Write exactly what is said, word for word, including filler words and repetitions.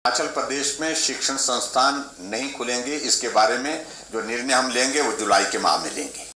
हिमाचल प्रदेश में शिक्षण संस्थान नहीं खुलेंगे, इसके बारे में जो निर्णय हम लेंगे वो जुलाई के माह में लेंगे।